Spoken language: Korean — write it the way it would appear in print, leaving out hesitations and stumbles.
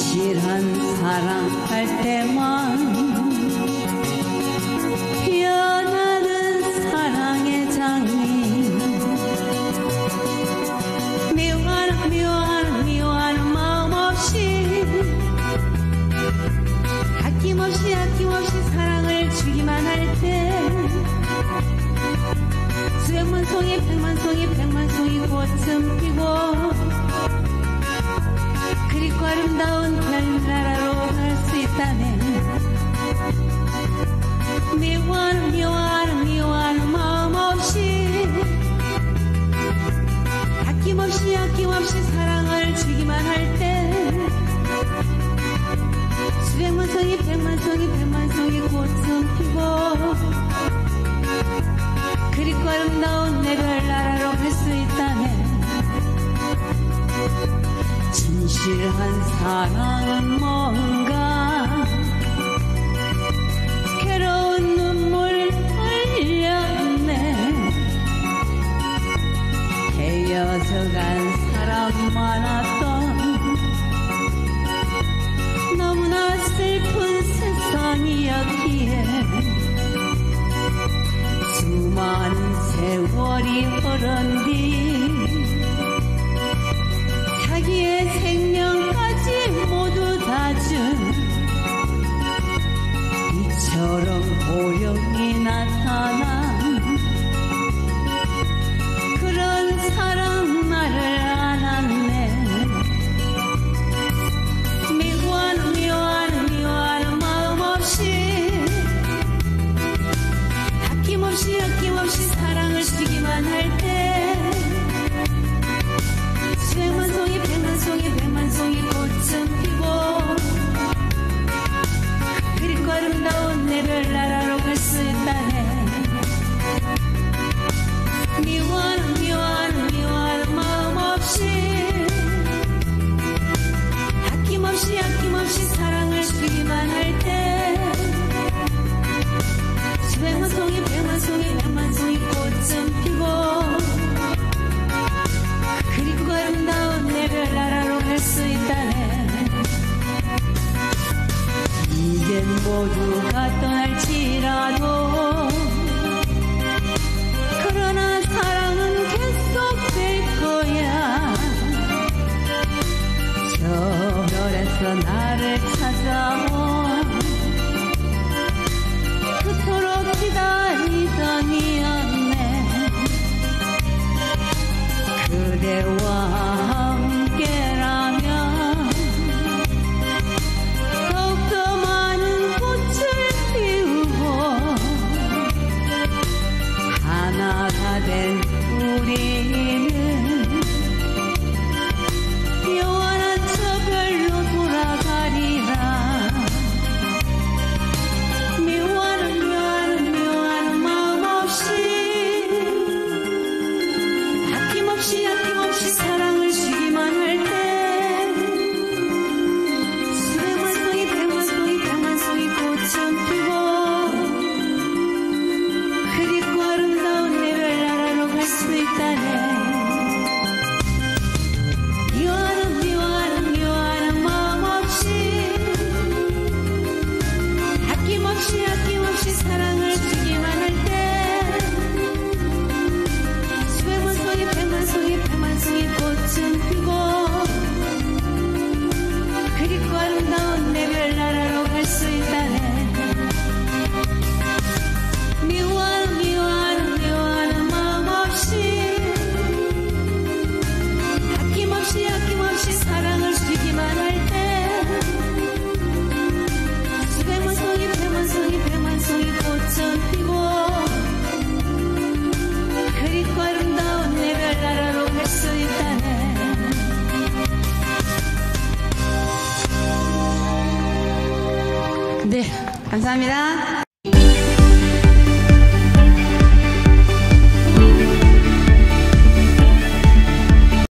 진실한 사랑할 때만 피어나는 사랑의 장미 미워하는 마음 없이 아낌없이 사랑을 주기만 할 때 수백만 송이 백만 송이 꽃은 피고 그리고 아름다운 별나라로 갈 수 있다면 미워하는 마음 없이 아낌없이 사랑을 주기만 할 때 수백만 송이 백만 송이 꽃은 피고 그리고 아름다운 내 별나라로 갈 수 있다면 진실한 사랑은 뭔가 괴로운 눈물 흘렸네 헤어져간 사람 많았던 너무나 슬픈 세상이었기에 수많은 세월이 흐른 뒤 자기의 생명까지 모두 다 준 이처럼 고령이 나타난 그런 사랑 나를 안았네 미워하는 마음 없이 아낌없이 사랑을 주기만 할 때 수백만 송이 백만 송이 꽃은 피고 그리고 아름다운 내 별나라로 갈 수 있다네 미워하는 마음 없이 아낌없이 사랑을 주기만 할 때 수백만 송이 백만 송이 꽃은 피고 그리고 아름다운 내 별나라로 갈 수 있다네 이젠 모두가 떠날지라도 그러나 사랑은 계속될 거야 저 별에서 나를 찾아온 그토록 기다리던 이었네 그대와 함께라면 더욱더 많은 꽃을 피우고 하나가 된 우리는 영원한 저 별로 돌아가리라 미워하는 마음 없이 아낌없이 사랑을 주기만 할 때 수백만 송이 백만 송이 꽃은 피고 그리고 아름다운 내 별나라로 갈 수 있다네 미워하는 마음 없이 아낌없이 사랑을 주기만 할 때 수백만 송이 백만 송이 꽃은 피고 그리고 아름다운 내 별나라로 갈 수 있다네 미워하는 마음 없이 아낌없이 사랑을 주기만 할 때 수백만 송이 백만 송이 꽃은 피고 그리고 아름다운 내 별나라로 갈 수 있다네 네 감사합니다.